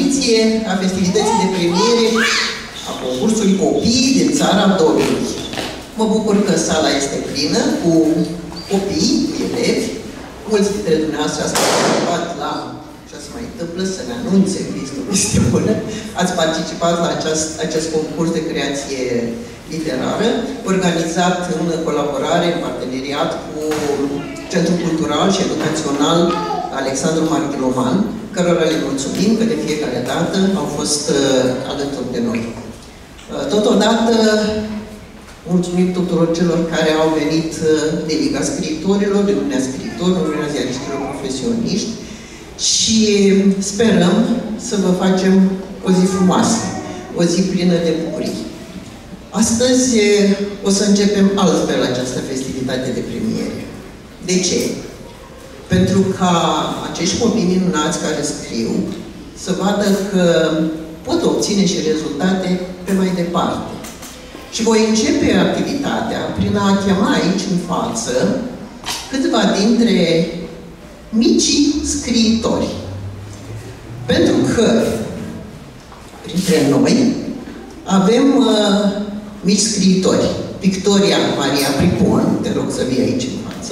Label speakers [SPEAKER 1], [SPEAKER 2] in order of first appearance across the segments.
[SPEAKER 1] ediție a festivității de premiere a concursului Copii din Țara Dorului. Mă bucur că sala este plină cu copii, cu elevi. Mulți dintre dumneavoastră ați participat la, ce se mai întâmplă, să ne anunțe este bună, ați participat la acest concurs de creație literară, organizat în colaborare, în parteneriat cu Centrul Cultural și Educațional Alexandru Marghiloman, cărora le mulțumim că de fiecare dată au fost alături de noi. Totodată, mulțumim tuturor celor care au venit de Liga Scriitorilor, de Uniunea Scriitorilor, Uniunea Ziariștilor Profesioniști și sperăm să vă facem o zi frumoasă, o zi plină de bucurii. Astăzi o să începem altfel această festivitate de premiere. De ce? Pentru ca acești copii minunați care scriu să vadă că pot obține și rezultate pe mai departe. Și voi începe activitatea prin a chema aici în față câțiva dintre micii scriitori. Pentru că printre noi avem mici scriitori. Victoria Maria Pripon, te rog să vii aici în față.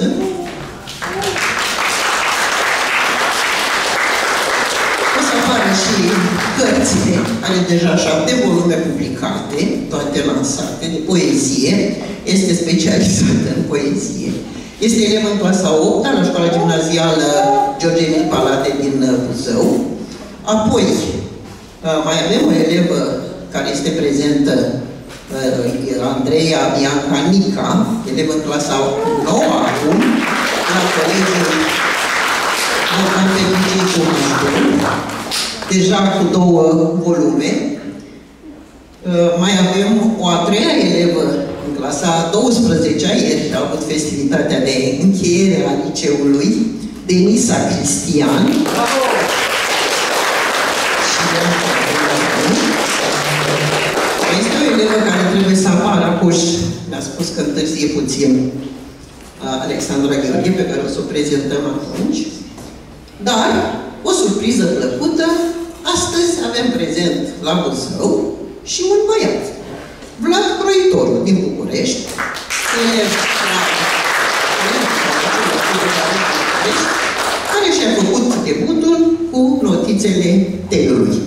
[SPEAKER 1] O să apară și cărțile, are deja 7 volume publicate, toate lansate, de poezie. Este specializată în poezie. Este elevă în clasa 8-a la școala gimnazială George Emil Palate din Buzău. Apoi, mai avem o elevă care este prezentă, Andreea Bianca Nica, elevă în clasa 9 acum, la colegiul Mocan Petricei Cumaștul, deja cu 2 volume. Mai avem o a 3-a elevă în clasa 12-a, ieri a avut festivitatea de încheiere a liceului, Denisa Cristian. Este o elevă care trebuie să apară acuși. Mi-a spus că întârzie puțin Alexandra Gheorghe, pe care o să o prezentăm atunci. Dar, o surpriză plăcută, astăzi avem prezent la Buzău și un băiat, Vlad Croitorul, din București, care și-a făcut debutul cu notițele Telului.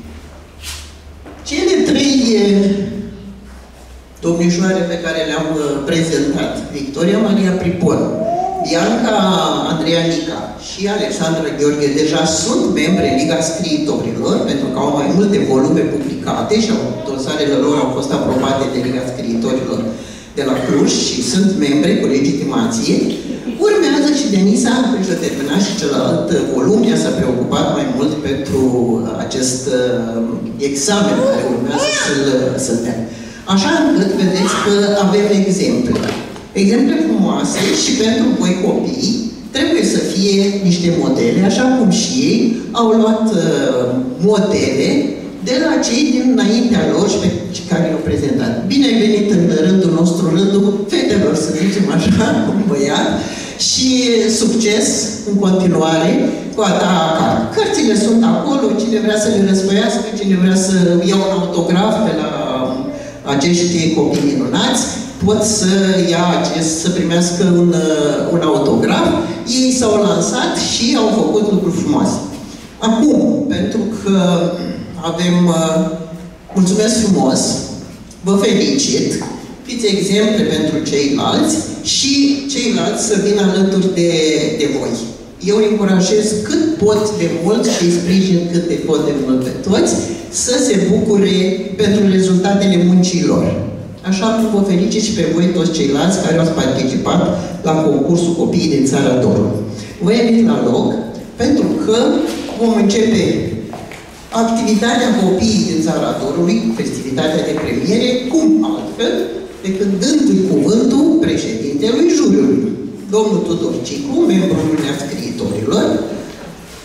[SPEAKER 1] Cele 3 domnișoare pe care le-am prezentat, Victoria Maria Pripon, Bianca Andreea Nica și Alexandra Gheorghe, deja sunt membre în Liga Scriitorilor, pentru că au mai multe volume publicate și dosarele lor au fost aprobate de Liga Scriitorilor de la Cluj și sunt membre cu legitimație. Urmează și Denisa, își a terminat și celălalt volum, ea s-a preocupat mai mult pentru acest examen care urmează să-l dea. Așa încât vedeți că avem exemple. Exemple frumoase și pentru voi copii trebuie să fie niște modele, așa cum și ei au luat modele de la cei dinaintea lor și pe care i-au prezentat. Bine ai venit în rândul nostru, rândul fetelor, să zicem așa, cum băiat, și succes în continuare cu a ta acasă. Cărțile sunt acolo, cine vrea să le răsfăiască, cine vrea să ia un autograf de la acești copii minunați, pot să primească un autograf. Ei s-au lansat și au făcut lucruri frumoase. Acum, pentru că avem, mulțumesc frumos, vă felicit, fiți exemple pentru ceilalți și ceilalți să vină alături de voi. Eu îi încurajez cât pot de mult și îi sprijin cât de pot de mult pe toți să se bucure pentru rezultatele muncilor. Așa cum vă felicit și pe voi toți ceilalți care ați participat la concursul Copiii din Țara Dorului. Vă invit la loc pentru că vom începe activitatea Copiii din Țara Dorului, festivitatea de premiere, cum altfel decât dându-i cuvântul președintelui juriului, domnul Tudor Cicu, membrul Uniunea Scriitorilor,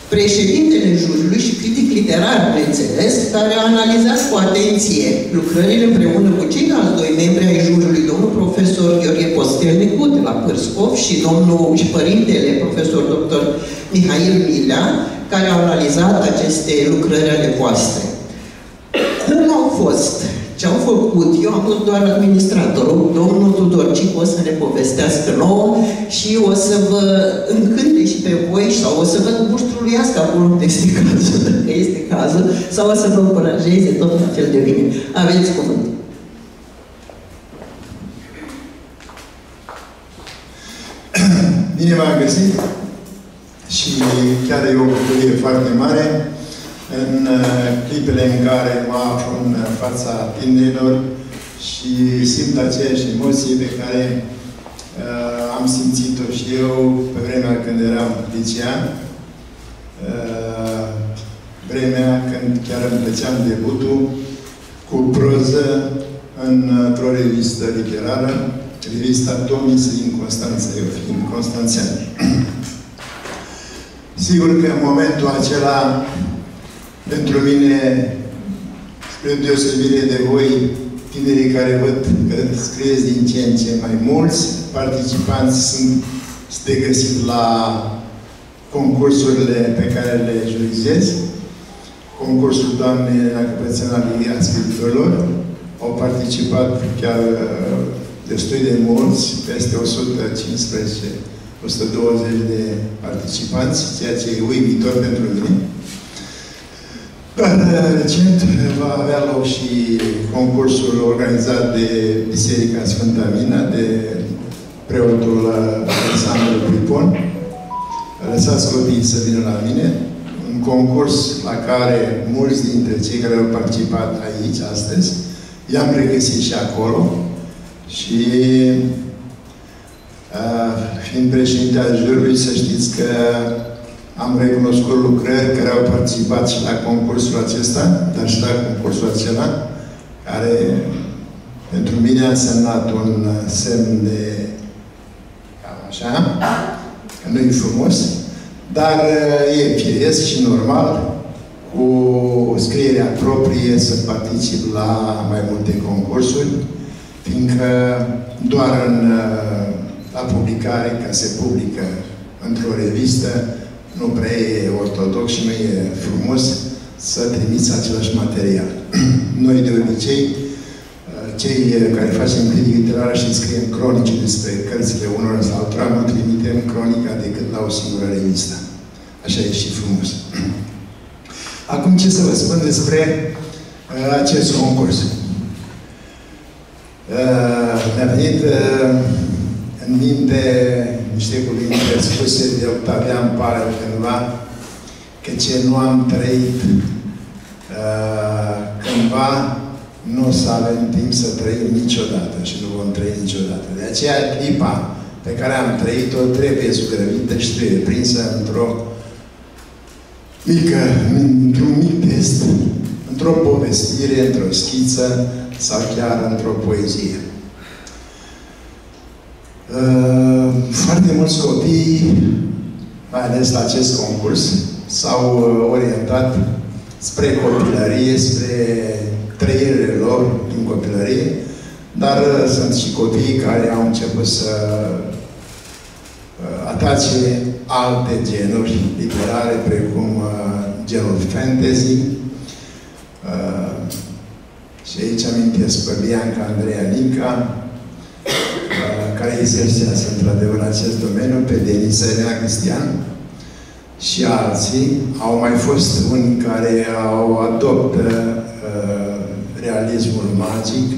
[SPEAKER 1] Președintele juriului și critic literar, bineînțeles, care a analizat cu atenție lucrările împreună cu ceilalți doi membri ai juriului, domnul profesor Gheorghe Postelnicu de la Pârscov și părintele profesor dr. Mihail Milea, care au analizat aceste lucrări ale voastre. Cum au fost? Ce au făcut? Eu am fost doar administratorul. Domnul Tudorcic o să ne povestească nouă și o să vă încânte și pe voi sau o să vă muștruluiască acolo unde este cazul, dacă este cazul, sau o să vă încurajeze tot la fel de bine. Aveți cuvântul.
[SPEAKER 2] Bine v-am găsit și chiar e o bucurie foarte mare în clipele în care mă aflu în fața tinerilor și simt aceeași emoție pe care am simțit-o și eu pe vremea când eram licean, vremea când chiar îmi plăceam debutul cu proză într-o revistă literară, revista Tomis din Constanța, eu fiind constanțean. Sigur că în momentul acela, pentru mine, spre deosebire de voi, tinerii care văd că scrieți din ce în ce mai mulți, participanți sunt de găsit la concursurile pe care le jurizez, concursul doamnei Căpățânalii a scriitorilor. Au participat chiar destul de mulți, peste 115-120 de participanți, ceea ce e uimitor pentru mine. Dar recent va avea loc și concursul organizat de Biserica Sfânta Mina, de preotul Alexandru Pripon. Lăsați copiii să vină la mine. Un concurs la care mulți dintre cei care au participat aici astăzi i-am regăsit și acolo. Și fiind președinte al jurului, să știți că am recunoscut lucrări care au participat și la concursul acesta, dar și la concursul acela, care pentru mine a însemnat un semn de cam așa, că nu e frumos, dar e firesc și normal, cu scrierea proprie, să particip la mai multe concursuri, fiindcă doar la publicare, ca se publică într-o revistă, nu prea e ortodox și nu e frumos să trimiți același material. Noi, de obicei, cei care facem critică literară și scriem cronici despre cărțile unor sau altora, nu trimitem cronica decât la o singură revistă. Așa e și frumos. Acum, ce să vă spun despre acest concurs? Mi-a venit în minte niște cuvinte spuse de Octavian Parel cândva, că ce nu am trăit cândva, nu o să avem timp să trăim niciodată și nu vom trăi niciodată. De aceea, clipa pe care am trăit-o trebuie zugrăvită și trebuie prinsă într-un mic test, într-o povestire, într-o schiță sau chiar într-o poezie. Foarte mulți copii, mai ales la acest concurs, s-au orientat spre copilărie, spre trăirile lor din copilărie, dar sunt și copii care au început să atace alte genuri literare, precum genul fantasy. Și aici amintesc pe Bianca Andreea Nica, care exersează într-adevăr acest domeniu, pe Denisa Elena Cristian și alții. Au mai fost unii care au adoptă realismul magic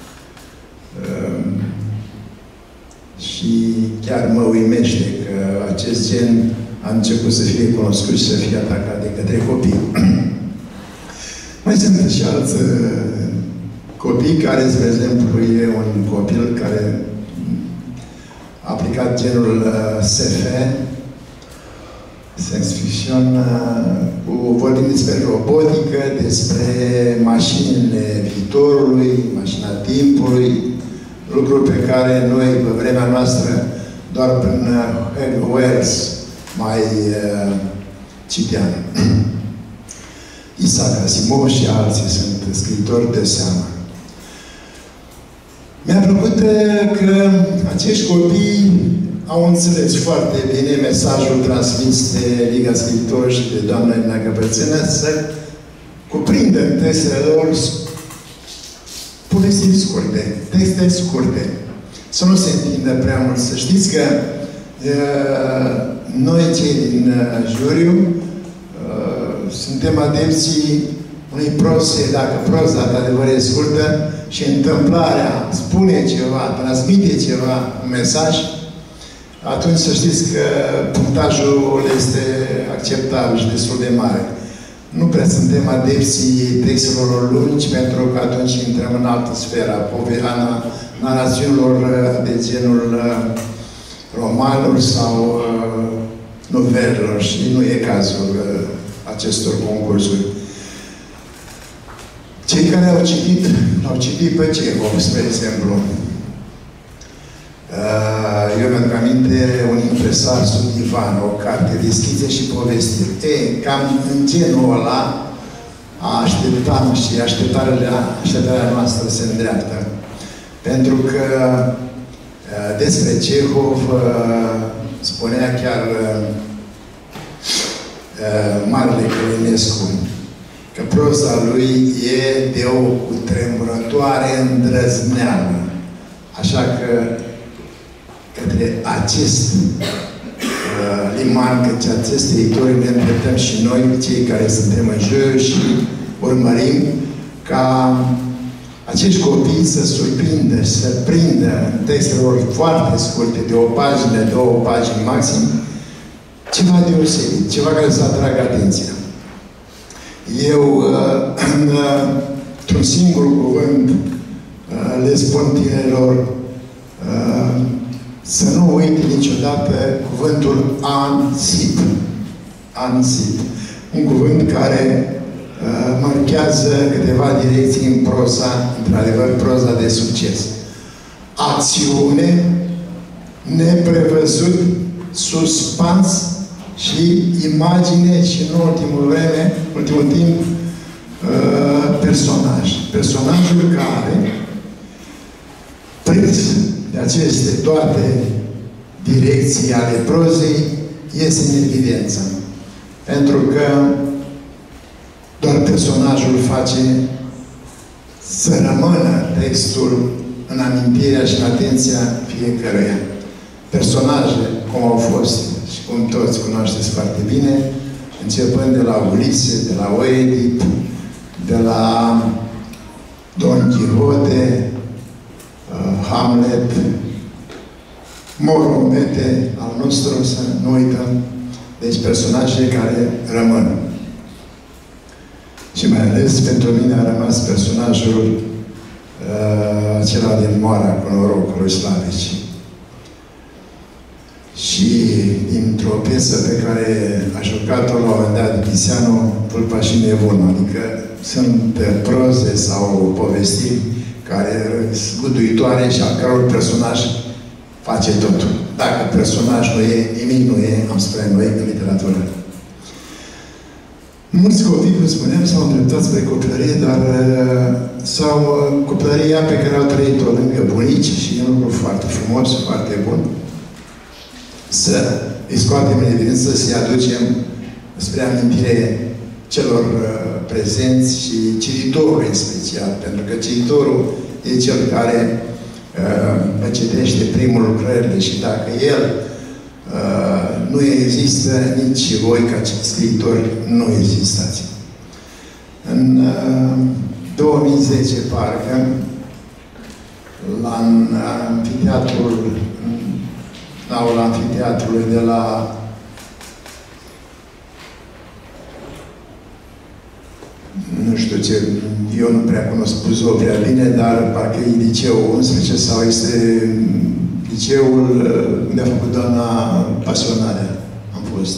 [SPEAKER 2] și chiar mă uimește că acest gen a început să fie cunoscut și să fie atacat de către copii. Mai sunt și alți copii care, spre exemplu, e un copil care a aplicat genul SF, science fiction, vorbim despre robotică, despre mașinile viitorului, mașina timpului, lucruri pe care noi, pe vremea noastră, doar prin Wells mai citeam. Isaac Asimov și alții sunt scriitori de seamă. Mi-a plăcut că acești copii au înțeles foarte bine mesajul transmis de Liga Scriitori și de doamna Elena Căpățână să cuprindă în textele lor povestiri scurte, texte scurte. Să nu se întindă prea mult. Să știți că noi, cei din juriu, suntem adepții unei proze, dacă proza de adevăr e scurtă și întâmplarea spune ceva, transmite ceva, un mesaj, atunci să știți că punctajul este acceptabil și destul de mare. Nu prea suntem adepții textelor lungi, pentru că atunci intrăm în altă sferă, a narațiunilor de genul romanuri sau novelelor și nu e cazul acestor concursuri. Cei care au citit pe Cehov, spre exemplu. Eu mi-aduc aminte un impresar sub divan, o carte de schițe și povestiri. Cam în genul ăla așteptam și așteptarea noastră se îndreaptă. Pentru că despre Cehov spunea chiar Marele Călinescu că proza lui e de o cutremurătoare îndrăzneală. Așa că către acest liman, către acest teritoriu ne îndreptăm și noi, cei care suntem în jur și urmărim ca acești copii să surprindă și să prindă în textele lor foarte scurte, de o pagină, 2 pagini maxim, ceva deosebit, ceva care să atragă atenția. Eu, într-un singur cuvânt, le spun tinerilor să nu uite niciodată cuvântul ansip. Ansip. Un cuvânt care marchează câteva direcții în proza, într-adevăr, proza de succes. Acțiune, neprevăzut, suspans și imagine și, în ultimul timp, personaj. Personajul care, prins de aceste toate direcții ale prozei, iese în evidență. Pentru că doar personajul face să rămână textul în amintirea și în atenția fiecăruia. Personaje, cum au fost și cum toți cunoașteți foarte bine, începând de la Ulise, de la Oedip, de la Don Quixote, Hamlet, Moromete al nostru, să nu uităm. Deci personaje care rămân. Și mai ales pentru mine a rămas personajul acela din Moara cu norocului Slavici. Și dintr-o piesă pe care a jucat-o la un moment dat Tiziano, Vulpa și Nebunul. Adică sunt proze sau povestiri care sunt zguduitoare și al căror personaj face totul. Dacă personaj nu e, nimic nu e, am spune noi, în literatură. Mulți copii, cum spuneam, s-au îndreptat spre copilărie, dar sau copilăria pe care au trăit-o lângă bunici și e un lucru foarte frumos, foarte bun, să îi scoatem în evidență, să-i aducem spre amintire celor prezenți și cititorul în special, pentru că cititorul e cel care citește primul lucrările și dacă el nu există, nici voi ca scriitori nu existați. În 2010, parcă, la amfiteatrul, în aula amfiteatrului de la nu știu ce, eu nu prea cunosc Buzău prea bine, dar parcă e liceul 11 sau este liceul unde a făcut doamna Pasionarea. Am fost.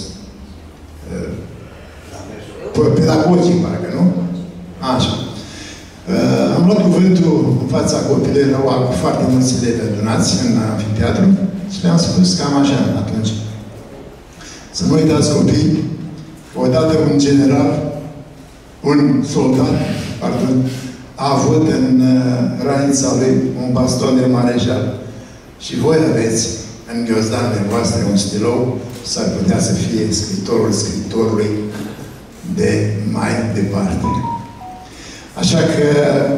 [SPEAKER 2] Pedagogii, parcă, nu? Așa. Am luat cuvântul în fața copilărilor cu foarte mulți elevi adunați în amfiteatru și le-am spus cam așa atunci. Să nu uitați, copii, odată un general, un soldat, pardon, a avut în ranița lui un baston de marejal. Și voi aveți în ghiozdanele voastre un stilou, s-ar putea să fie scriitorul scriitorului de mai departe. Așa că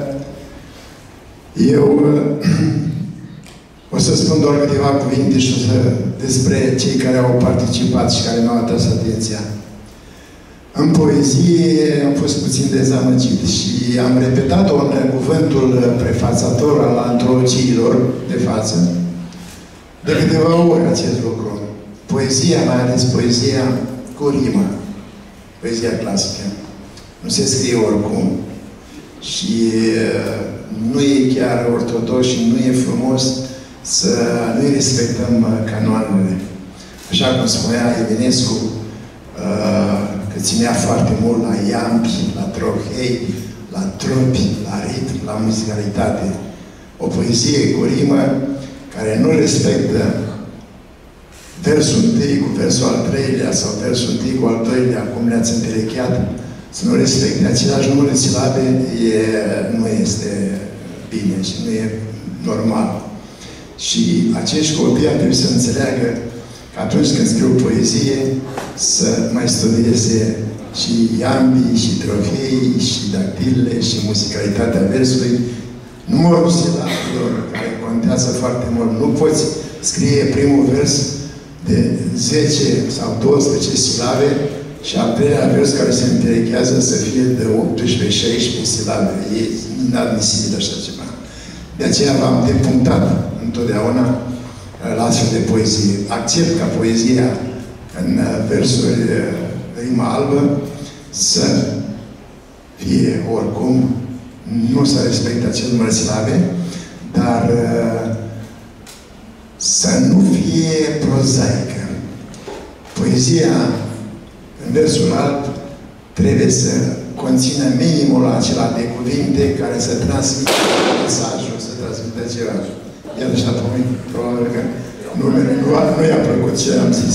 [SPEAKER 2] eu o să spun doar câteva cuvinte și despre cei care au participat și care mi-au atras atenția. În poezie am fost puțin dezamăgit și am repetat-o în cuvântul prefațator al antologiilor de față de câteva ori acest lucru. Poezia, mai ales poezia cu rimă, poezia clasică, nu se scrie oricum și nu e chiar ortodox și nu e frumos să nu-i respectăm canoanele. Așa cum spunea Eminescu, că ținea foarte mult la iambi, la trohei, la tropi, la ritm, la muzicalitate. O poezie cu rimă care nu respectă versul întâi cu versul al treilea sau versul întâi cu al doilea, cum le-ați înterecheat, să nu respecte același număr de silabe, nu este bine și nu e normal. Și acești copii ar trebui să înțeleagă că atunci când scriu poezie, să mai studieze și iambii, și trofei, și dactilele, și muzicalitatea versului, numărul silabelor, care contează foarte mult. Nu poți scrie primul vers de 10 sau 12 silabe și al treilea vers care se înterechează să fie de 18-16 silabe. E inadmisibil așa ceva. De aceea v-am depunctat întotdeauna la astfel de poezie. Accept ca poezia în versuri rima albă să fie oricum, nu să respecte acel număr de silabe, dar să nu fie prozaică. Poezia în versul alb trebuie să conțină minimul acela de cuvinte care să transmită mesajul, să transmită ceva. Iar așa, probabil că nu i-a plăcut ce am zis.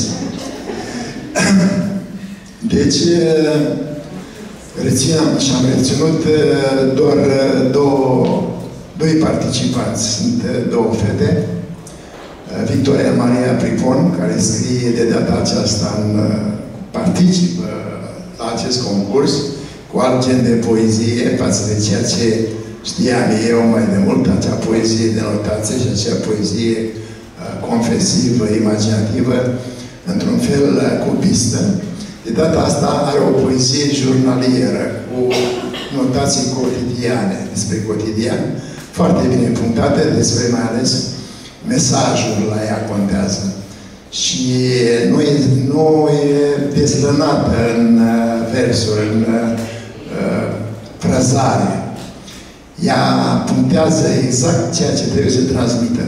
[SPEAKER 2] Deci, reținem și am reținut doar doi participanți. Sunt două fete. Victoria Maria Pripon, care scrie de data aceasta participă la acest concurs cu alt gen de poezie față de ceea ce știam eu mai de mult, acea poezie de notație și acea poezie confesivă, imaginativă, într-un fel cubistă. De data asta are o poezie jurnalieră, cu notații cotidiane, despre cotidian, foarte bine punctate, despre mai ales mesajul la ea contează. Și nu e dezlănată în versuri, în frazare. Ea punctează exact ceea ce trebuie să transmită.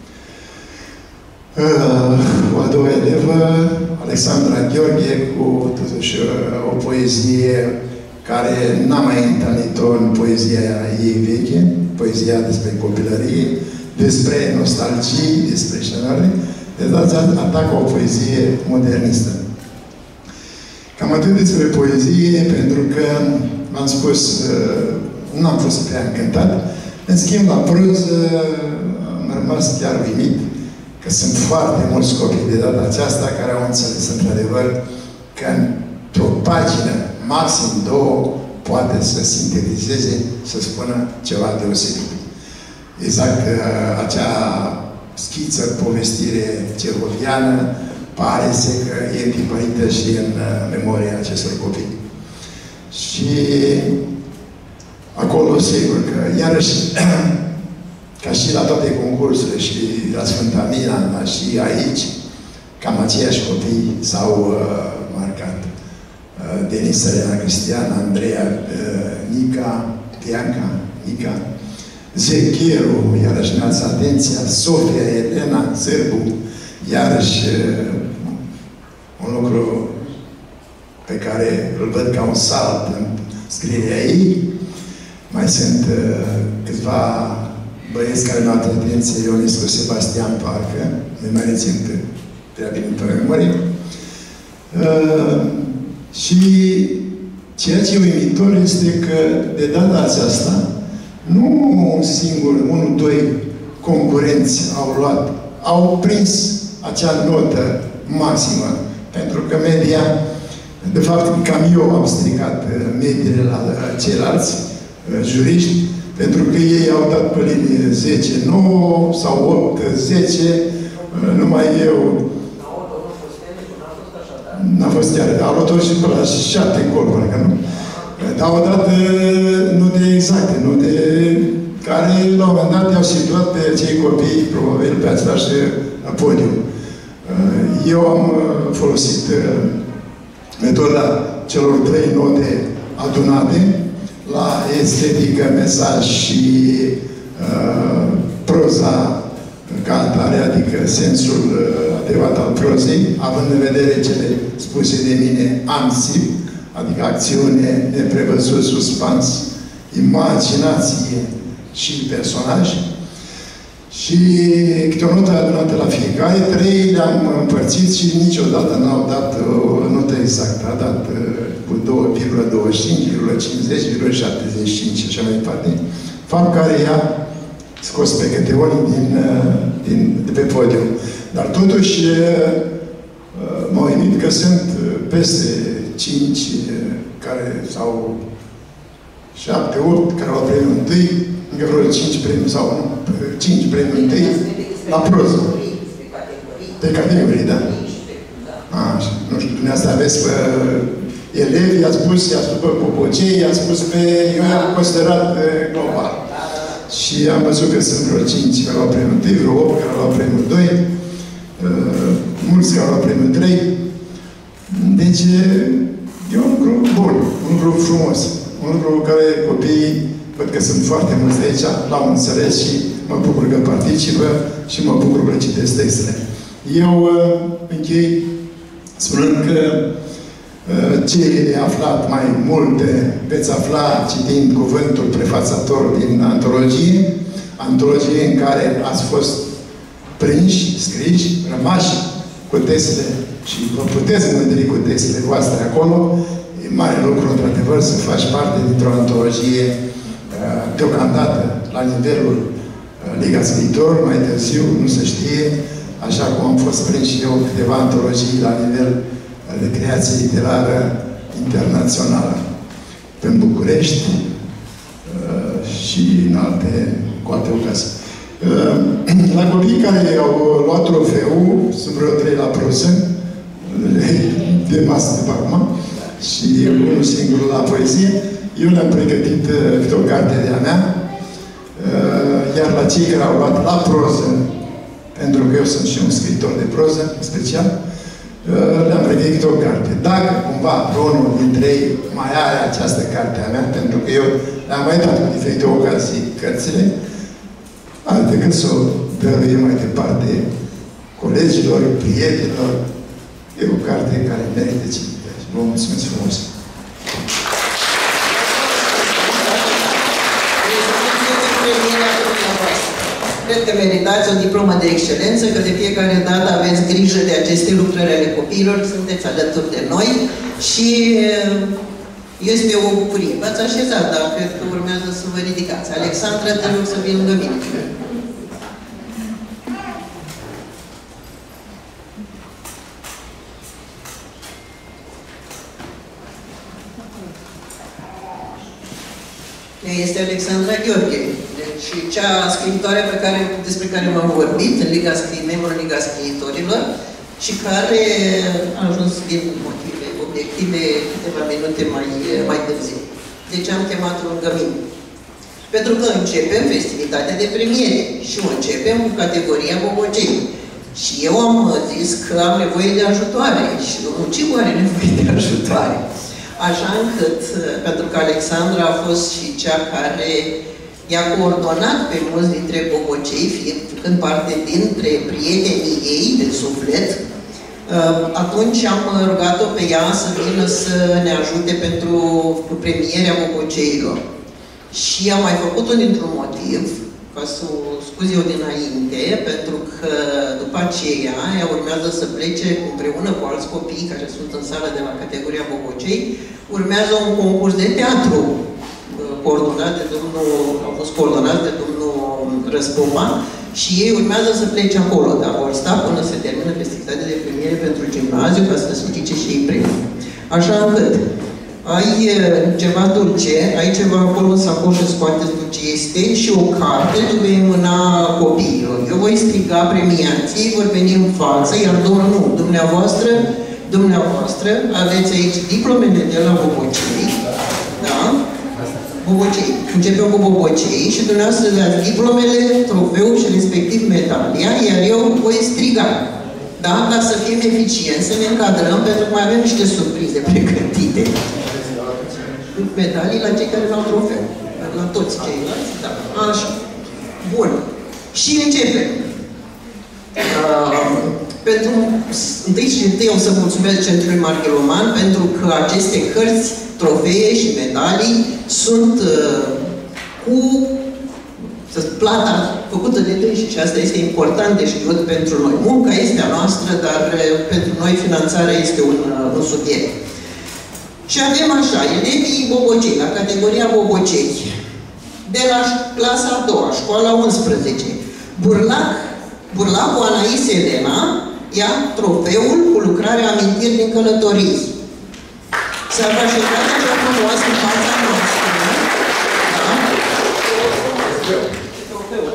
[SPEAKER 2] O a doua elevă, Alexandra Gheorghe, cu totuși o poezie care n-am mai întâlnit-o în poezia ei veche, poezia despre copilărie, despre nostalgie, despre șanare, de data atacă o poezie modernistă. Cam atât despre poezie, pentru că, m-am spus, nu am fost prea încântat. În schimb, la proză am rămas chiar uimit că sunt foarte mulți copii de data aceasta care au înțeles, într-adevăr, că într-o pagină, maxim două, poate să sintetizeze, să spună ceva deosebit. Exact acea schiță, povestire cehoviană, pare că e tipărită și în memoria acestor copii. Și acolo, sigur că, iarăși, ca și la toate concursurile și la Sfânta Mina, dar și aici, cam aceiași copii s-au marcat. Denis Elena Cristian, Andreea Nica, Bianca, Nica, Zecheru, iarăși mi-ați atenția, Sofia Elena Zerbu, iarăși un lucru pe care îl văd ca un salt în scrierea ei. Mai sunt câțiva băieți care mi-au atras atenție, Ionescu Sebastian, parcă, nu mai rețin prea bine pe memorie. Și ceea ce e uimitor este că de data aceasta nu un singur, unul, doi concurenți au prins acea notă maximă. Pentru că media, de fapt, cam eu am stricat mediile la ceilalți juriști, pentru că ei au dat pe linie 10, 9 sau 8, 10, numai eu. N-a fost chiar. Au luat-o și pe la 7 încolo, parcă nu. Dar au dat note exacte, note care, la un moment dat, i-au situat pe cei copii, probabil, pe același podium. Eu am folosit metoda celor 3 note adunate la estetică, mesaj și proza ca atare, adică sensul adevărat al prozei, având în vedere cele spuse de mine ANSI, adică acțiune, neprevăzut, suspans, imaginație și personaj. Și câte o notă adunată la fiecare, 3 le-am împărțit și niciodată n-au dat o notă exactă. A dat cu 2,25, 0,50, 0,75 și așa mai departe. Fapt care i-a scos pe câte unii de pe podium. Dar totuși m-au uimit că sunt peste 5 care sau 7, 8 care au premiul întâi, încă vreo 5 premii sau 5 premii întâi la proză. Pe categorii, da? Așa. Nu știu, dumneavoastră aveți pe elevi, i-ați spus pe popocei, i-ați spus pe... Eu i-am considerat global. Și am văzut că sunt vreo 5 care au premiul 1, vreo 8 care au premiul 2, mulți care au premiul 3. Deci, e un lucru bun, un lucru frumos, un lucru care copiii, văd că sunt foarte mulți de aici, l-au înțeles și mă bucur că participă și mă bucur că citesc textele. Eu închei spunând că ce de aflat mai multe veți afla citind cuvântul prefațator din antologie în care ați fost prinși, scriși, rămași cu textele și vă puteți mândri cu textele voastre acolo. E mare lucru, într-adevăr, să faci parte dintr-o antologie deocamdată la nivelul Liga Scriitor, mai târziu, nu se știe, așa cum am fost prins și eu câteva antologii la nivel de creație literară internațională. În București și în cu alte ocazii. La copiii care au luat trofeul, sunt vreo 3 la proză, de masă de pe acum, și unul singur la poezie, eu le-am pregătit câte o carte de-a mea, iar la cei care au luat la proză, pentru că eu sunt și un scriitor de proză, special, le-am pregătit o carte. Dacă cumva unul dintre ei mai are această carte a mea, pentru că eu le-am mai dat cu diferite ocazii cărțile, are decât să o dăruie mai departe colegilor, prietenilor. E o carte care merită citită. Vă mulțumesc frumos!
[SPEAKER 1] Cred că meritați o diplomă de excelență, că de fiecare dată aveți grijă de aceste lucrări ale copiilor, sunteți alături de noi și este o bucurie. V-ați așezat, dar cred că urmează să vă ridicați. Alexandra, te rog să vii lângă mine. Este Alexandra Gheorghe. Deci, cea scriitoare despre care v-am vorbit, în membrul Liga Scriitorilor, și care a ajuns din motive obiective câteva minute mai târziu. Deci am chemat lângă mine. Pentru că începem festivitatea de premiere și o începem cu categoria Bobocei. Și eu am zis că am nevoie de ajutoare și domnul Cibu are nevoie de ajutoare. Așa încât, pentru că Alexandra a fost și cea care i-a coordonat pe mulți dintre bobocei, fiind parte dintre prietenii ei de suflet, atunci am rugat-o pe ea să vină să ne ajute pentru premierea boboceilor. Și am mai făcut-o dintr-un motiv, Vă scuz eu dinainte, pentru că după aceea ea urmează să plece împreună cu alți copii care sunt în sală de la categoria Bobocei. Urmează un concurs de teatru coordonat de domnul, au fost coordonați de domnul Răspopa și ei urmează să plece acolo, dar vor sta până se termină festivitatea de premiere pentru gimnaziu ca să câștige și ei premii. Așa încât ai ceva dulce, ai ceva acolo în sacoșă, scoateți dulce, este și o carte, tu vei mâna copiilor. Eu voi striga premiații, vor veni în față, iar domnul, dumneavoastră, aveți aici diplomele de la Bobocei, da? Bobocei. Începem cu Bobocei și dumneavoastră dați diplomele, trofeul și respectiv medalia, iar eu voi striga. Da? Dar să fim eficienți, să ne încadrăm, pentru că mai avem niște surprize pregătite. Medalii la cei care n-au trofeu. La toți ceilalți, da. Așa. Bun. Și începem. Întâi și întâi o să mulțumesc Centrului Margheloman pentru că aceste cărți, trofee și medalii sunt cu plata făcută de dânsii și asta este important de știut pentru noi. Munca este a noastră, dar pentru noi finanțarea este un subiect. Și avem așa, elevii Bobocei, la categoria Bobocei, de la clasa a doua, școala 11, Burlacu Anais Elena ia trofeul cu lucrarea amintiri din călătorii. S-a așezat așa frumos în fața noastră. Da? Trofeul,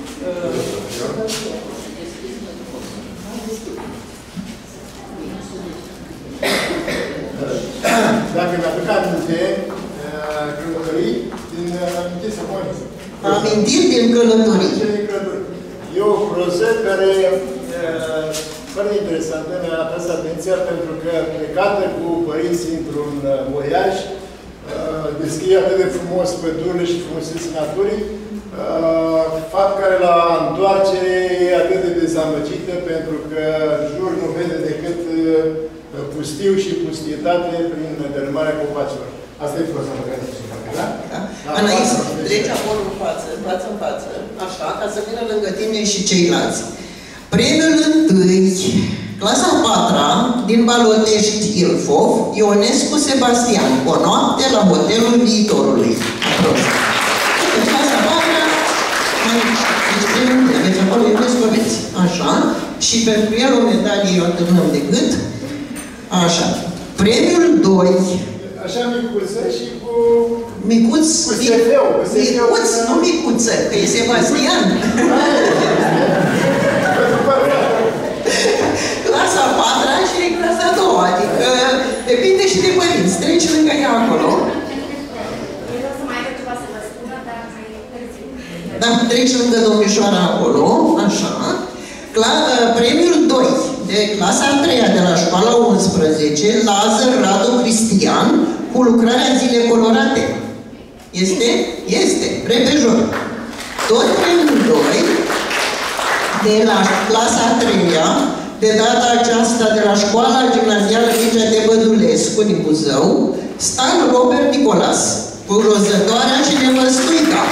[SPEAKER 2] Dacă mi-aduc aminte, călătorii din amintiri să poate.
[SPEAKER 1] Amintiri din călătorii.
[SPEAKER 2] E o proză care foarte interesantă, mi-a atras atenția pentru că plecată cu părinții într-un voiaj, descrie atât de frumos pădurile și frumuseții naturii, fapt care la întoarcere e atât de dezamăgită pentru că în jur nu vede decât pustiu și pustietate prin dărâmarea copacilor. Asta e proza pe care se facă, da?
[SPEAKER 1] Da. Anais, treci acolo în față în față, așa, ca să vină lângă tine și ceilalți. Premiul întâi, clasa a patra, din Balotești Ilfov, Ionescu Sebastian, o noapte la Hotelul Viitorului. Deci clasa a patra, deci premiul întâi, aveți acolo Ionescu, aveți. Așa, și pentru el o medalie o întâlnăm decât. Așa. Premiul 2.
[SPEAKER 2] Așa micuță și cu...
[SPEAKER 1] Micuț?
[SPEAKER 2] Cu SF-ul.
[SPEAKER 1] Micuț, nu micuță, că e Sebastian. Clasa a patra și clasa a doua, adică depinde și de părinți. Treci lângă ea acolo. Da, treci lângă domnișoara acolo, așa. Premiul 2 de clasa a treia de la școala 11, Lazar Radu Cristian, cu lucrarea Zile Colorate. Este? Este. Repejor. Tot premiul 2 de la clasa a treia, de data aceasta de la școala gimnazială Mircea de Bădulescu din Buzău, Stan Robert Nicolas, cu rozătoarea și nevăstuica.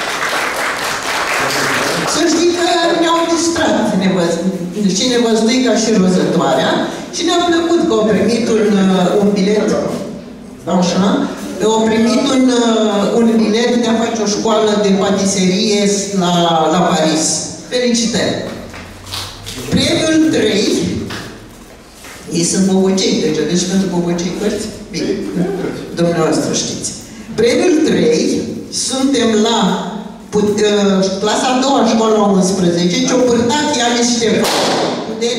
[SPEAKER 1] Să știi că ne-au distrat și nevăstuica și rozătoarea și ne-a plăcut că au primit un bilet, așa, au primit un bilet de a face o școală de patiserie la Paris. Felicitări! Premiul 3, ei sunt Bobocei, deci aveți și pentru Bobocei cărți? Bine, dumneavoastră știți. Premiul 3, suntem la clasa a doua, școala 11, Ciopârtac Ianis Ștefan. De...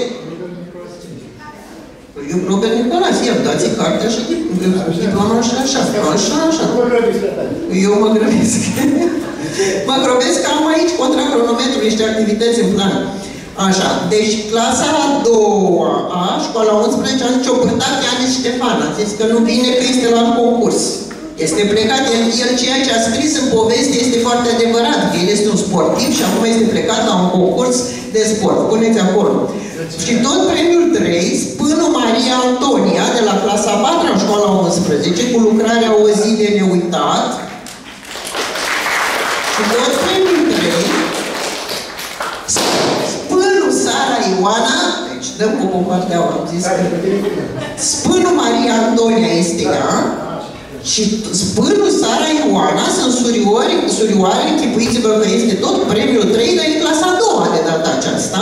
[SPEAKER 1] Eu Robert Nicolas, i-am dați cartea și diploma și așa. Așa. Eu mă grăbesc. Mă grăbesc că am aici contra cronometrului niște activități în plan. Așa, deci clasa a doua, școala 11, a zis Ciopârtac Ianis Ștefan. A zis că nu vine, că este la concurs. Este plecat, el ceea ce a scris în poveste este foarte adevărat, că el este un sportiv și acum este plecat la un concurs de sport. Puneți acolo. Și tot premiul 3, Spânu Maria Antonia, de la clasa 4 în școala 11, cu lucrarea O zi de neuitat. Și tot premiul 3, dăm cu o parte, am zis că Spânul Maria Antonia este ea și Spânul Sara Ioana sunt surioare, închipuiți-vă că este tot premiul 3, dar e clasa a doua de data aceasta.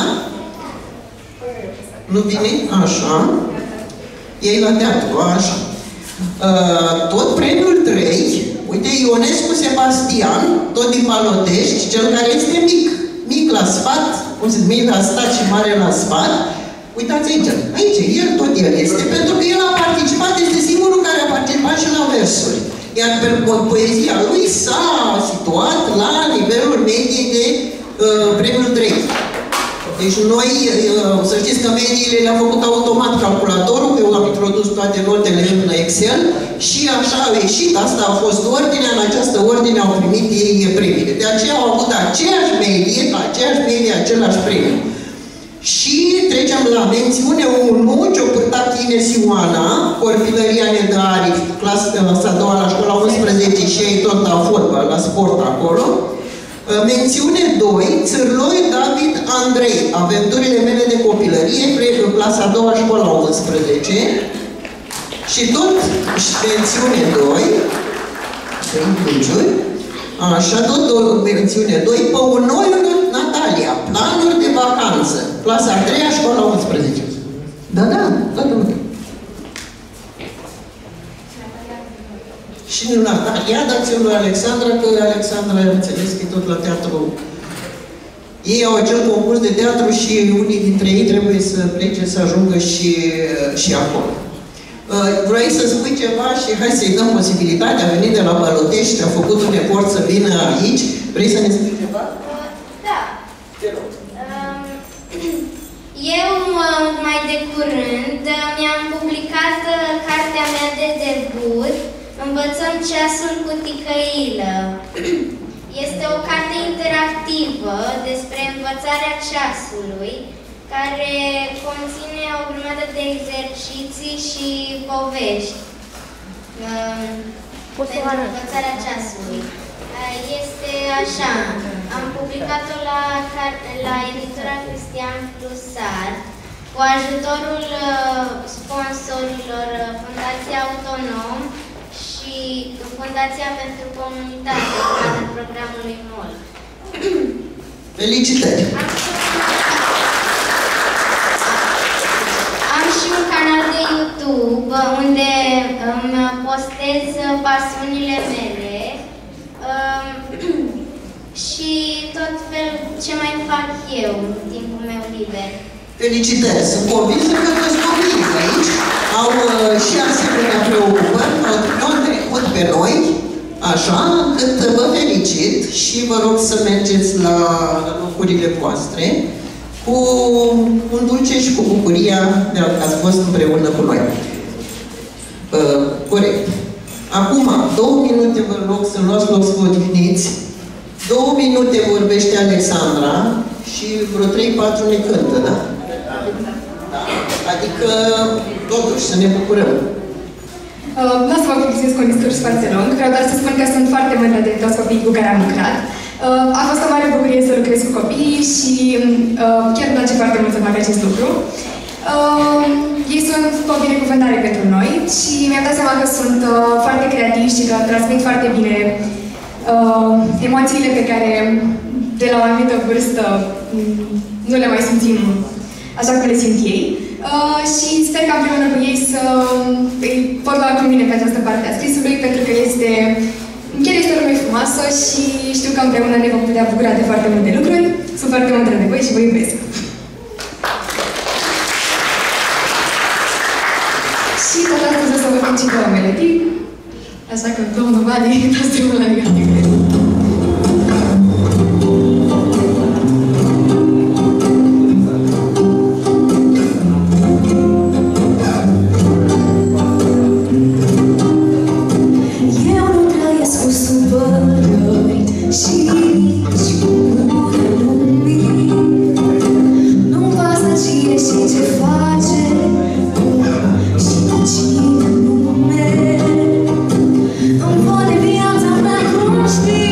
[SPEAKER 1] Nu vine? Așa. Ei la teatru, așa. Tot premiul 3, uite, Ionescu Sebastian, tot din Palotești, cel care este mic la sfat, cum se mic la stat și mare la sfat. Uitați aici, el tot el este, pentru că el a participat, este singurul care a participat și la versuri. Iar poezia lui s-a situat la nivelul mediei de premiul 3. Deci noi, să știți că mediile le-a făcut automat calculatorul, eu am introdus toate notele în Excel și așa a ieșit, asta a fost ordinea, în această ordine au primit ei premiile. De aceea au avut aceeași medie, același premiu. Și trecem la mențiune 1, ce-o purta Chines Ioana, Copilăria Nedari, clasa a doua la școala 11 și ei tot la fotbal, la sport acolo. Mențiune 2, Țârloi David Andrei, Aventurile mele de copilărie, clasa a doua școala 11. Și tot mențiune 2, așa, tot mențiune 2, Păunoiul Natalia, planuri de vacanță, clasa a 3-a, școala 11. Da, toată lumea. Și nu Natalia, dați-o lui Alexandra, că Alexandra, am înțeles că e tot la teatru. Ei au acel concurs de teatru și unii dintre ei trebuie să plece, să ajungă și acolo. Vrei să spui ceva și hai să-i dăm posibilitatea, a venit de la Palotești, a făcut un efort să vină aici. Vrei să ne spui ceva?
[SPEAKER 3] Da. Eu, mai de curând, mi-am publicat cartea mea de debut, Învățăm ceasul cu ticăilă. Este o carte interactivă despre învățarea ceasului, care conține o grămadă de exerciții și povești pentru învățarea ceasului. Este așa, am publicat-o la editura Cristian Plusar, cu ajutorul sponsorilor Fundația Autonom și Fundația pentru Comunitate, în cadrul programului MOL.
[SPEAKER 1] Felicitări!
[SPEAKER 3] Am și un canal de YouTube unde îmi postez pasiunile mele și tot felul ce mai fac eu în timpul meu liber.
[SPEAKER 1] Felicitări! Sunt convinsă că toți copiii aici au și asemenea preocupări, au trecut pe noi, așa, încât vă felicit și vă rog să mergeți la locurile voastre cu un dulce și cu bucuria de că ați fost împreună cu noi. Corect. Acum, 2 minute vă rog să luați loc să vă odihniți. 2 minute vorbește Alexandra și vreo 3-4 ne cântă, da? Adică, totuși, să ne bucurăm.
[SPEAKER 4] Nu o să vă plictisesc cu un discurs foarte lung, vreau doar să spun că sunt foarte mândră de toți copiii cu care am lucrat. A fost o mare bucurie să lucrez cu copiii și chiar îmi place foarte mult să fac acest lucru. Ei sunt o binecuvântare pentru noi și mi-am dat seama că sunt foarte creativi și că transmit foarte bine emoțiile pe care de la o anumită vârstă nu le mai simțim așa cum le simt ei. Și sper că împreună cu ei să îi pot lua cu mine pe această parte a scrisului, pentru că chiar este o lume frumoasă și știu că împreună ne vom putea bucura de foarte multe lucruri. Sunt foarte mândră de voi și vă iubesc! Și tot astăzi o să vă fac și 2 melodii, așa că domnul Vali, dați drumul la negativ.
[SPEAKER 5] Não vou de viața mea cum știi.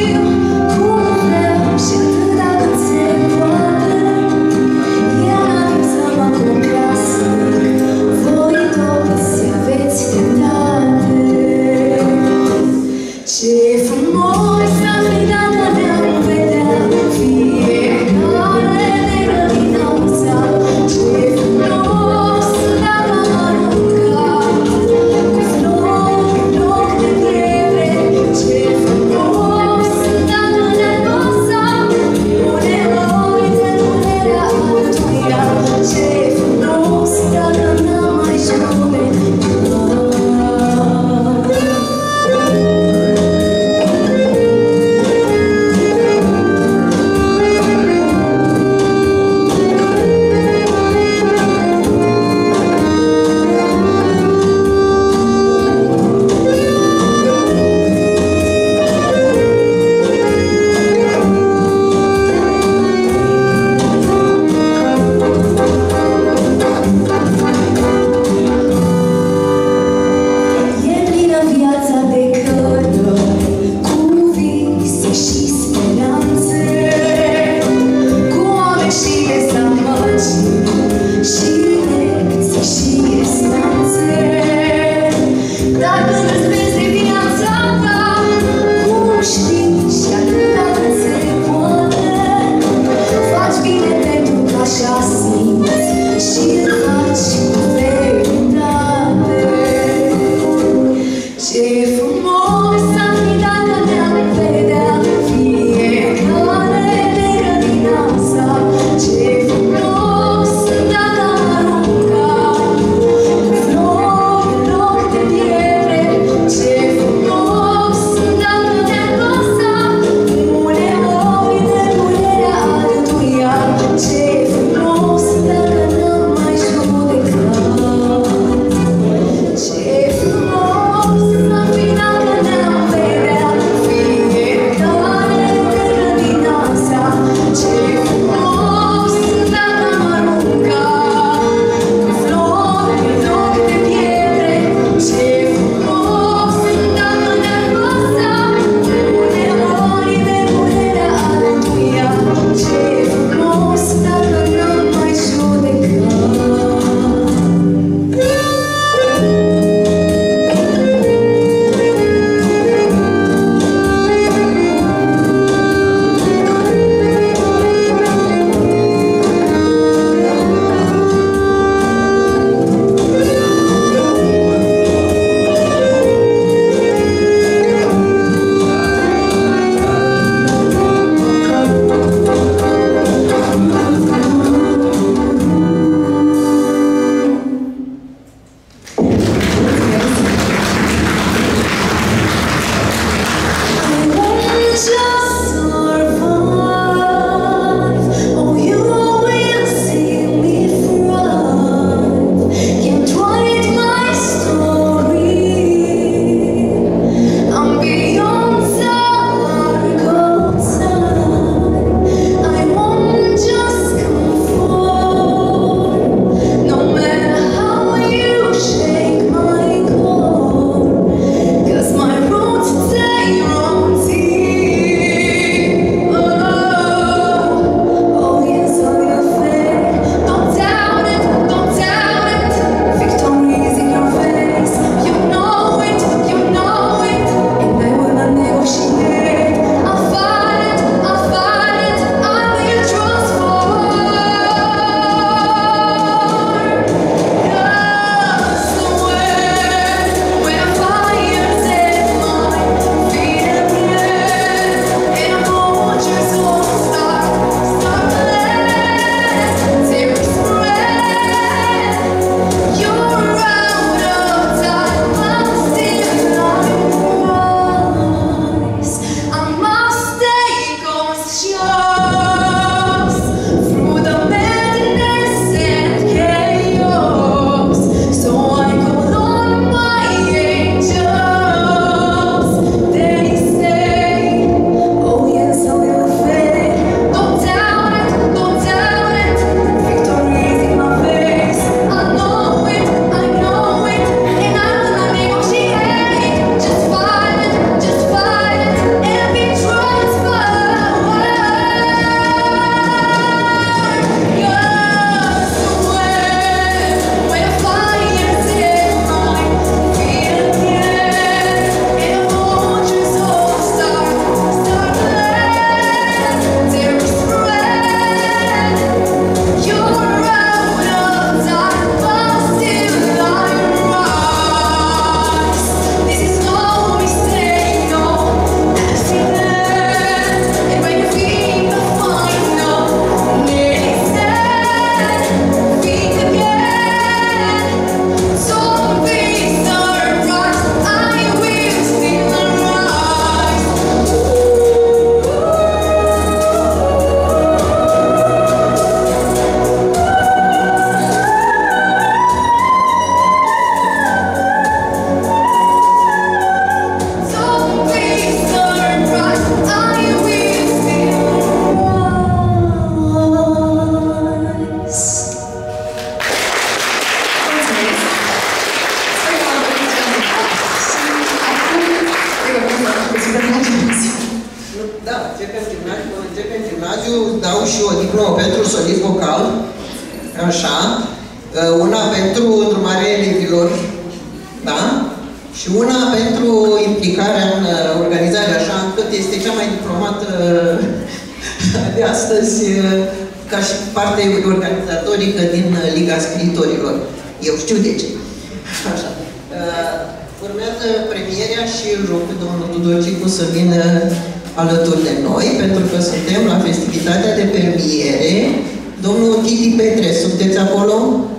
[SPEAKER 1] și o diplomă pentru solist vocal, așa, una pentru îndrumarea elevilor, da? Și una pentru implicarea în organizare, așa încât este cea mai diplomată de astăzi, ca și parte organizatorică din Liga Scriitorilor. Eu știu de ce. Așa. Urmează premierea și îl rog pe domnul Tudorcicu să vină alături de noi, pentru că suntem la festivitatea de premiere. Domnul Titi Petre, sunteți acolo?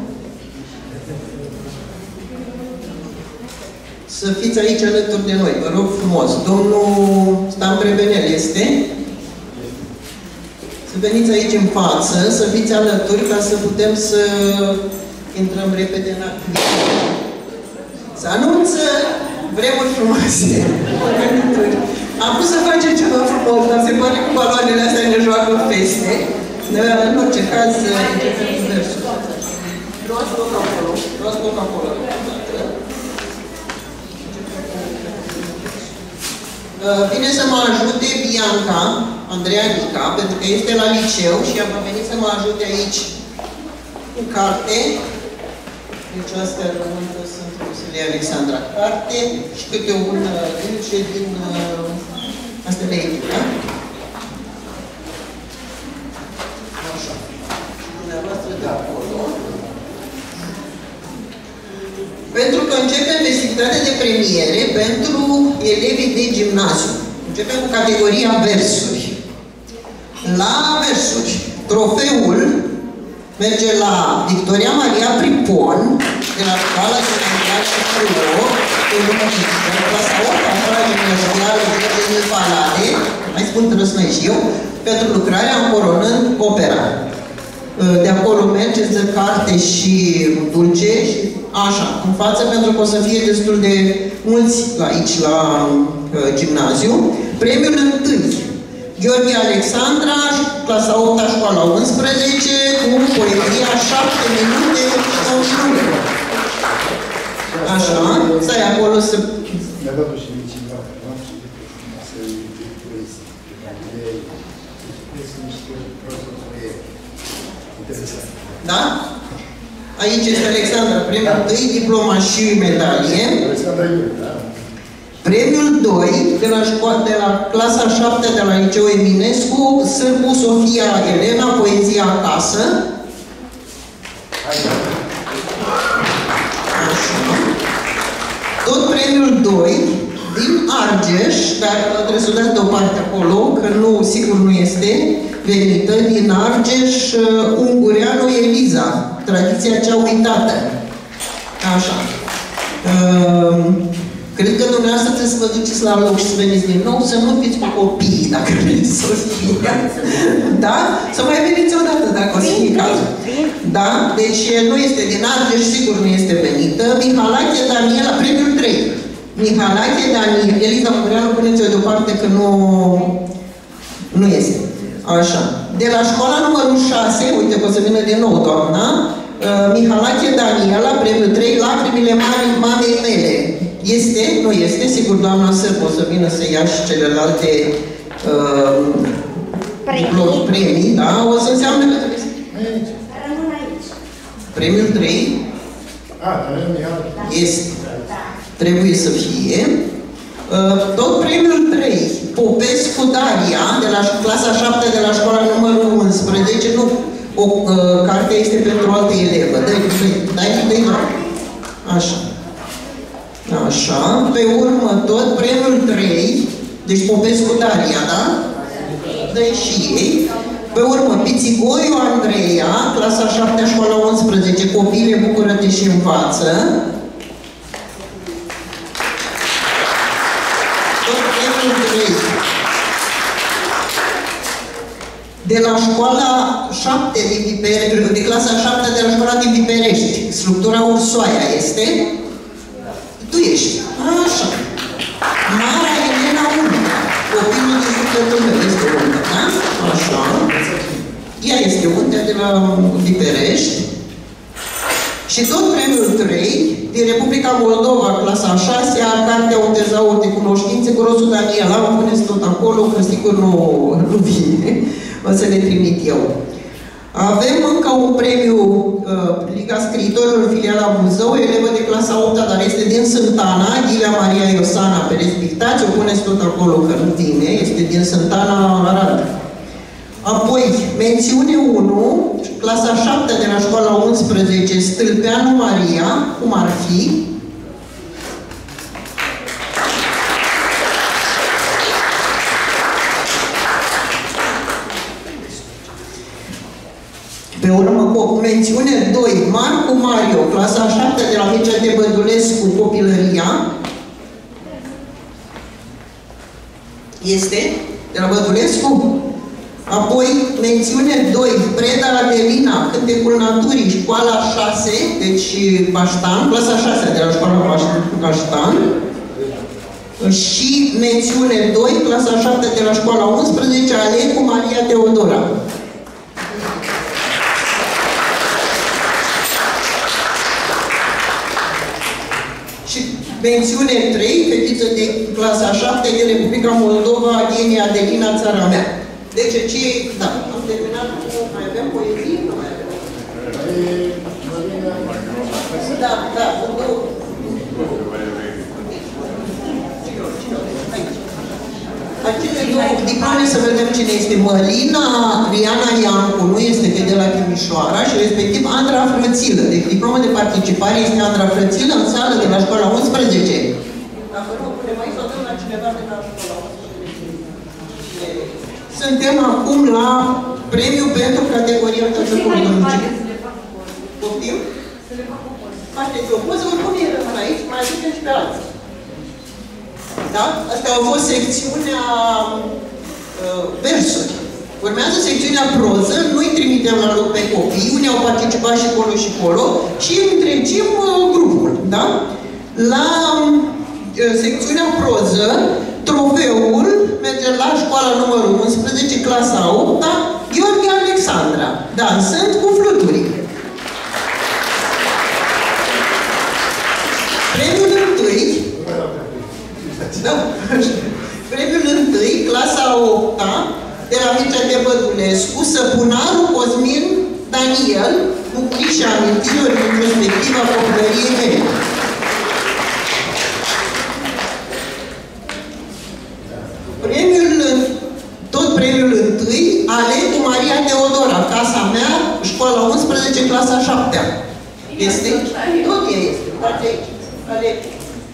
[SPEAKER 1] Să fiți aici alături de noi, vă rog frumos. Domnul Stan Prevenel este? Să veniți aici în față, să fiți alături ca să putem să intrăm repede în activitate. Să anunță vremuri frumoase. Am vrut să facem ceva frumos, dar se pare că baloanele astea ne joacă feste. În orice caz, începem cu versul. Luați loc acolo. Luați loc acolo. Vine să mă ajute Bianca Andreanica, pentru că este la liceu și a venit să mă ajute aici cu carte. Deci astea rămân că sunt Rusele Alexandra. Carte și câte un dulce din astea de aici, da? Așa. Dumneavoastră de acolo. Pentru că începem festivitatea de premiere pentru elevii de gimnaziu. Începem cu categoria versuri. La versuri, trofeul merge la Victoria Maria Pripon, de la școala secundară și Crăo, de clasa 8-a școala gimnazială de Palade, mai spun trăsnăi și eu, pentru lucrarea încoronând opera. De acolo mergeți de carte și dulce, și așa, în față, pentru că o să fie destul de mulți aici la gimnaziu. Premiul întâi, Gheorghe Alexandra, clasa 8-a, școala 11, cu poezia 7 minute și o minute. Așa, stai acolo să... Da? Aici este Alexandra, premiul 1, diploma și medalie. Premiul 2, de la clasa 7 de la Liceu Eminescu, Sârbu Sofia Elena, poezia acasă. Așa. Tot premiul 2, din Argeș, dar trebuie să o dați deoparte acolo, că nu, sigur nu este venită, din Argeș, Ungureanu Eliza, tradiția cea uitată. Așa. Cred că dumneavoastră trebuie să vă duceți la loc și să veniți din nou, să nu fiți cu copiii, dacă vreți să o fie. Da? Să mai veniți odată, dacă o să fie cazul. Da? Deci nu este din Argeș, sigur nu este venită. Mihalache Daniela, premiul 3. Mihalache Daniela, Eliza Ungureanu, puneți-o deoparte că nu este. Așa. De la școala numărul 6, uite că o să vină din nou doamna, Mihalache Daniela, premiul 3, Lacrimile mamei mele. Este? Nu este? Sigur, doamna Sârb o să vină să ia și celelalte premii, da? O să înseamnă că trebuie să...
[SPEAKER 3] Rămân aici.
[SPEAKER 1] Premiul 3? Este. Trebuie să fie. Tot premiul 3, Popescu Daria, de la clasa 7 de la școala numărul 11, nu, o carte este pentru alte elevă. Dai, așa. Așa, pe urmă tot premiul 3, deci Popescu Daria, da? Dă-i și ei. Pe urmă, Pițigoiu Andreea, clasa 7 școala 11, copile, bucură-te și învață. De la școala 7 din Viperești, de clasa 7 de la școala din Viperești, structura Ursoaia este? Tu ești. Așa. Mara Elena Unca, copilul de sufletul meu este Unca, da? Așa. Ea este Unca de la Viperești. Și tot premiul 3, din Republica Moldova, clasa a 6-a, Cartea Tezaur de Cunoștințe, Grosul Daniel. Am puneți tot acolo, că sigur nu vine. O să le trimit eu. Avem încă un premiu Liga Scriitorilor, filiala Buzău, elevă de clasa 8-a, dar este din Sântana, Ghilea Maria Iosana Perez Pictați, o puneți tot acolo că nu vine, este din Sântana, Arad. Apoi, mențiune 1, clasa 7 de la școala 11, Stâlpeanu Maria, cum ar fi? Pe urmă, cu mențiune 2, Marcu Mario, clasa 7 de la Mircea de Bădulescu, Copilăria. Este? De la Bădulescu? Apoi, mențiune 2, Preda Adelina, Cântecul Naturii, școala 6, deci Baștan, clasa 6 de la școala Baștan. Și mențiune 2, clasa 7 de la școala 11, Alecu Maria Teodora. Și mențiune 3, fetiță de clasa 7 de Republica Moldova, Agenia Adelina, țara mea. Deci, da, am terminat, mai avem poezii? Nu mai avem. Da, acele două diplome, să vedem cine este. Mălina Riana Iancu, nu este, că e de la Timișoara, și respectiv Andra Frățilă. Deci diploma de participare este Andra Frățilă în sală de la școala 11. Dacă nu putem mai să o dăm la cineva de la școala 11. Suntem acum la premiu pentru categoria tățăcului. Poftim? Să le fac o poză. Faceți o poză, oricum e rămân aici, mai aducem și pe alții. Da? Astea au fost secțiunea versuri. Urmează secțiunea proză, noi trimitem la loc pe copii, unii au participat și acolo și acolo și întregim grupul. Da? La secțiunea proză, trofeul merge la școala numărul 11, clasa 8-a, Gheorghe Alexandra, dansând cu fluturi. Premiul 1, premiul 1, clasa 8-a, de la Mircea de Bădulescu, Săpunaru Cosmin Daniel, bucurii și amintirilor din perspectiva copilăriei mele. Tot premiul 1, Alecu Maria Teodora, casa mea, școala 11, clasa 7-a. Este? Tot ea este, dați aici. Alecu.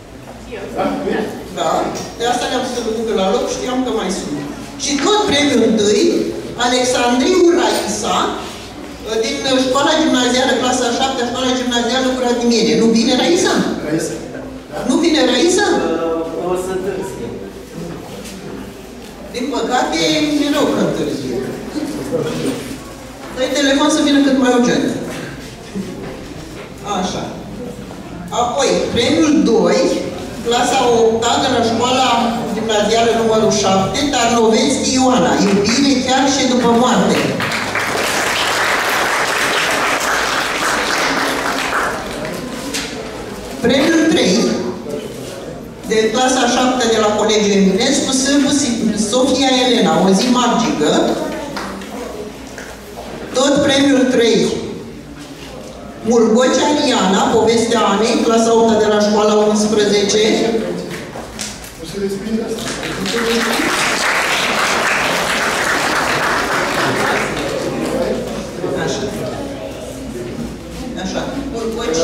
[SPEAKER 1] Da, de asta le-am să duc la loc, știam că mai sunt. Și tot premiul 1, Alexandriu Raisa, din școala gimnazială, clasa 7-a, școala gimnazială Curatimiene. Nu vine Raisa? Raisa. Nu vine Raisa?
[SPEAKER 5] O să târzi.
[SPEAKER 1] Din păcate, e rău că întârzie. Dă-i telefon să vină cât mai urgent. Așa. Apoi, premiul 2, clasa 8-a, de la școala gimnazială numărul 7, Tarnoveschi Ioana, iubire chiar și după moarte. Premiul 3, de clasa 7 de la Colegiul Eminescu, Sârbu Sofia Elena, o zi magică. Tot premiul 3, Murgoci Ariana, povestea Anei, clasa 8 de la școala 11. Așa. Așa. Murgoci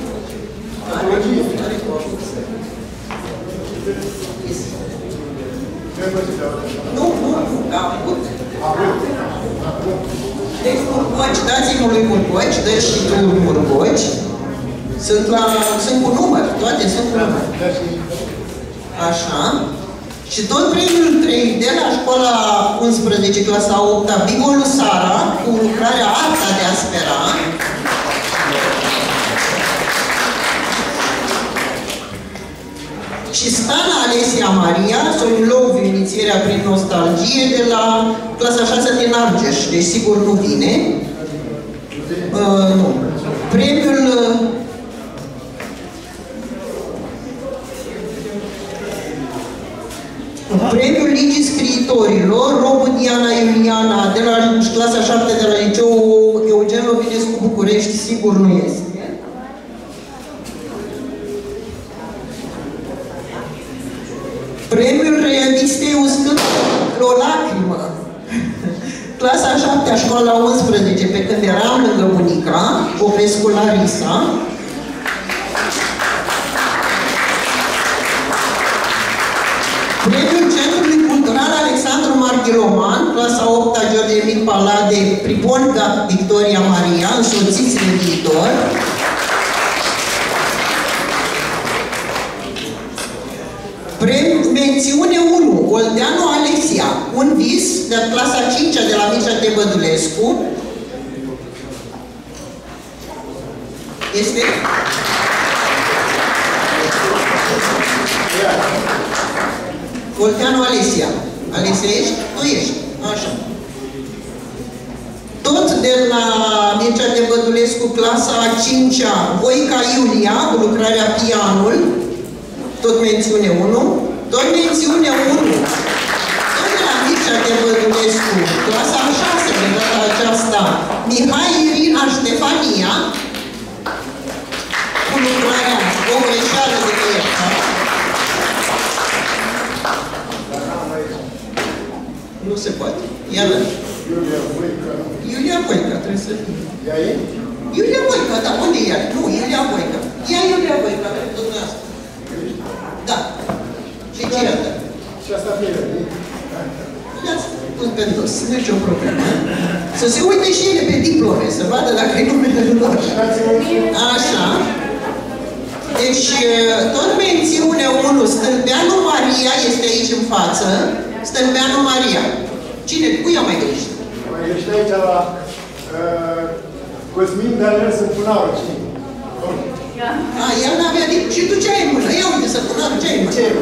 [SPEAKER 1] Nu, am avut. Deci Murgoci, dați-mi lui Murgoci, dă-și și tu Murgoci. Sunt cu număr, toate sunt cu număr. Așa. Și tot premiul 3 de la școala 11, clasa 8-a, Bigolu Sara, cu lucrarea Arta de a spera. Și Stana Alesia Maria, Solilov, inițierea prin nostalgie, de la clasa 6 din Argeș. Deci sigur nu vine. Nu. Premiul Premiul Ligii Scriitorilor, Robu Diana Iuliana, de la clasa 7 de la Liceul Eugen Lovinescu București, sigur nu este. Premiul Revistei Uscând o lacrimă. Clasa 7-a, școala 11, pe când eram lângă bunica, Popescu Larisa. Premiul Centrului Cultural Alexandru Marghiloman, clasa 8-a, George Emic Palade, Pripon Victoria Maria, însoțiți de viitor. Mențiune 1, Oldeanu Alexia, un vis de clasa 5-a de la Mircea Tebădulescu. Este? Oldeanu Alexia. Alexia ești? Tu ești. Așa. Tot de la Mircea Tebădulescu, clasa 5-a, Voica Iulia, cu lucrarea Pianul. Tot mențiune 1. Tot mențiune 1. Tot de la Mircea Tebădulescu, clasa 6 de data aceasta, Mihai Irina Ștefania, cu lucrarea O greșeală de ierta. Nu se poate. Iară. Iulia Voica, trebuie să fie.
[SPEAKER 2] Ea e?
[SPEAKER 1] Iulia Voica, da, unde e ea? Nu, Iulia Voica. Ea Iulia Voica, dumneavoastră. Da. Și ce e asta?
[SPEAKER 2] Și asta fie.
[SPEAKER 1] Le-ați pus pe dos, nu e nicio problemă. Să se uite și ele pe diplome, să vadă dacă e numele lor. Așa. Deci, tot mențiune 1, Stâlpeanu Maria este aici în față. Stâlpeanu Maria. Cine? Cui a mai greșit?
[SPEAKER 2] Mai greșit aici la Cosmin Daniel Săpunaru, știi?
[SPEAKER 1] A, el n-avea nici... Și tu ce ai în mână? Ia uite, Săpunaru, ce ai în mână?
[SPEAKER 2] Ce?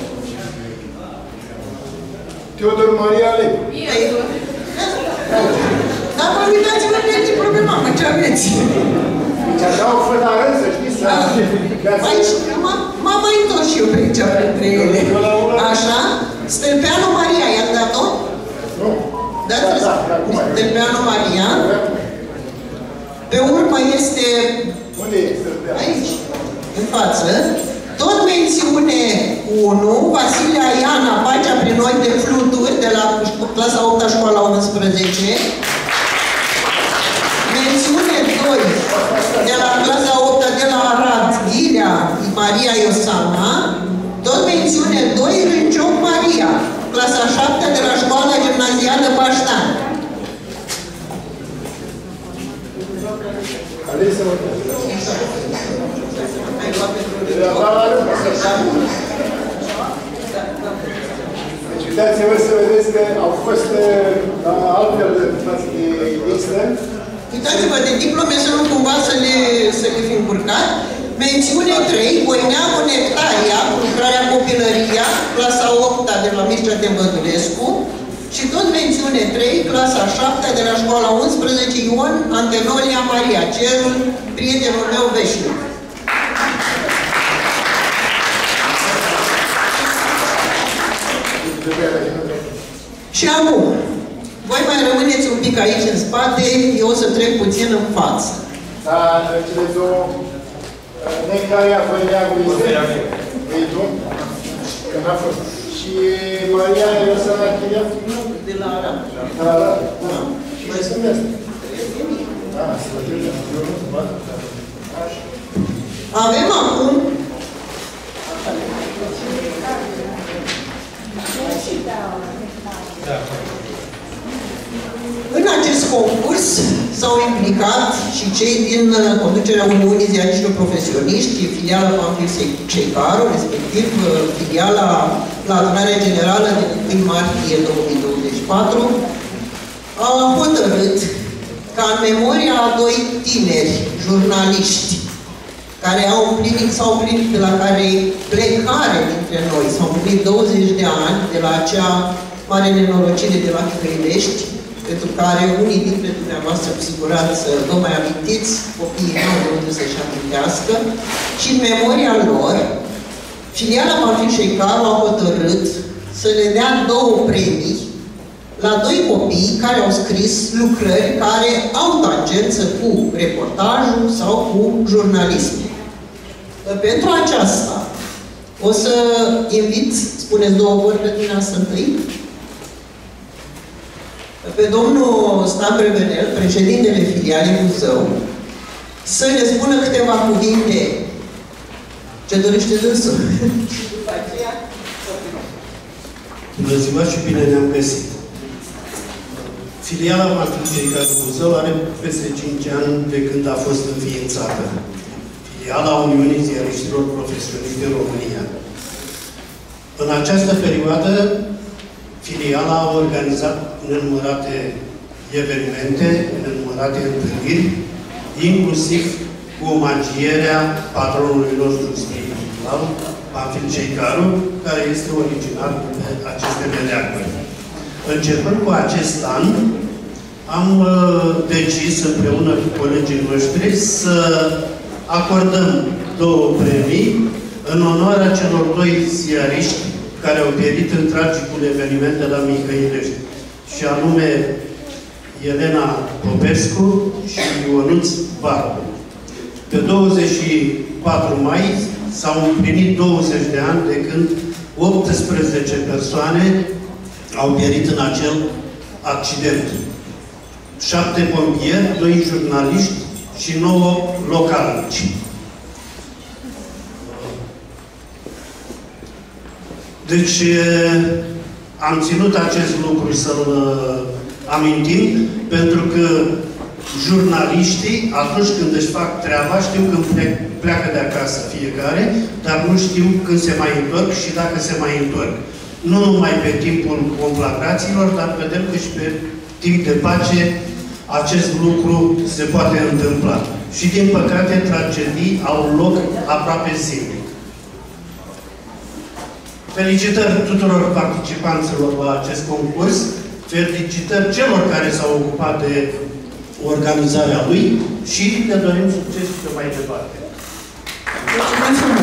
[SPEAKER 2] Teodor Maria Alec.
[SPEAKER 1] Dar vă uitați-vă de problema, mă, ce aveți?
[SPEAKER 2] Deci așa o fănară, să știți, să...
[SPEAKER 1] Aici, m-am mai întors și eu pe aici, printre ele. Așa? Stâlpeanu Maria, i-am dat-o?
[SPEAKER 2] Nu.
[SPEAKER 1] Da, Stâlpeanu Maria. Pe urmă este...
[SPEAKER 2] Unde e Stâlpeanu?
[SPEAKER 1] Aici, în față. Tot mențiune 1, Vasile Aiana, Pacea prin ochi de fluturi, de la clasa 8-a, școala 11. Mențiune 2, de la clasa 8-a, de la Arad, Ghirea, Maria Iosana. Tot mențiune 2, Râncioc Maria, clasa 7-a, de la școala gimnazială Baștan.
[SPEAKER 2] Alege-mă. Deci uitați-vă să vedeți că au fost altfel față de extern.
[SPEAKER 1] Uitați-vă de diplome să nu cumva să le fi încurcat. Mențiune 3, Voineagu Nectaria, lucrarea Copilăria, clasa 8-a de la Mircea Tebădulescu. Și tot mențiune 3, clasa 7-a de la școala 11, Ion Antenolia Maria, cerul prietenul meu veșnic. Și acum, voi mai rămâneți un pic aici în spate, eu o să trec puțin în față.
[SPEAKER 2] Da, cele două, Nectaria Voineagu este? Ei, nu? Că n-a fost. Și Maria Iosana Chiria?
[SPEAKER 1] De la Arad.
[SPEAKER 2] De la Arad? Da. Și mai sunt astea? Da, să vedem.
[SPEAKER 1] Avem acum în acest concurs s-au implicat și cei din conducerea Uniunii Ziariștilor Profesioniști, filiala Pamphil Ceicaru, respectiv filiala la Adunarea Generală de 1 martie 2024, a hotărât ca în memoria a doi tineri jurnaliști care s-au împlinit de la care plecare dintre noi, s-au împlinit 20 de ani de la acea mare nenorocire de la Chiveilești, pentru care unii dintre dumneavoastră, cu siguranță, vă mai amintiți, copiii nu au putut să-și amintească, și în memoria lor, filiala Pamphil Ceicaru a hotărât să le dea 2 premii la 2 copii care au scris lucrări care au tangență cu reportajul sau cu jurnalismul. Pentru aceasta, o să invit, spuneți 2 vorbe dumneavoastră întâi, pe domnul Stan Prevenel, președintele filialei Buzău, să ne spună câteva cuvinte ce dorește dânsul.
[SPEAKER 6] Bună ziua și bine ne-am găsit! Filiala Matriceca Buzău are peste 5 ani de când a fost înființată. Filiala Uniunii Ziariștilor Profesioniști din România. În această perioadă, filiala a organizat nenumărate evenimente, nenumărate întâlniri, inclusiv cu omagierea patronului nostru spiritual, Pamfil Ceicaru, care este originar de aceste meleaguri. Începând cu acest an, am decis împreună cu colegii noștri să acordăm 2 premii în onoarea celor 2 ziariști care au pierit în tragicul eveniment de la Mihăilești, și anume Elena Popescu și Ionuț Barbu. Pe 24 mai s-au împlinit 20 de ani de când 18 persoane au pierit în acel accident. 7 pompieri, 2 jurnaliști și 9 localnici. Deci, am ținut acest lucru să-l amintim, pentru că jurnaliștii, atunci când își fac treaba, știu când pleacă de acasă fiecare, dar nu știu când se mai întorc și dacă se mai întorc. Nu numai pe timpul conflagrațiilor, dar vedem că și pe timp de pace acest lucru se poate întâmpla. Și, din păcate, tragedii au loc aproape zilnic. Felicitări tuturor participanților la acest concurs, felicitări celor care s-au ocupat de organizarea lui și ne dorim succes pe mai departe.
[SPEAKER 1] Mulțumesc frumos!